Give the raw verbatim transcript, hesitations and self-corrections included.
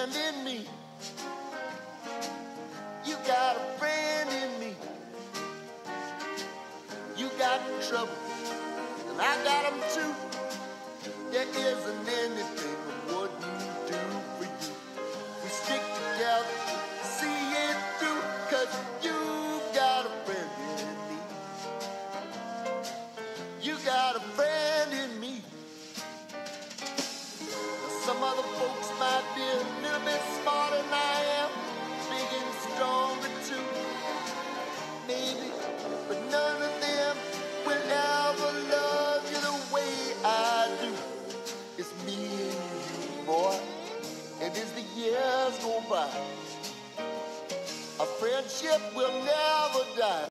friend in me. You got a friend in me. You got trouble, and I got them too. There isn't anything I wouldn't do for you. We stick together, see it through, 'cause you got a friend in me. You got a friend in me. Some other folks might be a little bit smarter than I am, big and stronger too, maybe, but none of them will ever love you the way I do. It's me and you, boy, and as the years go by, our friendship will never die.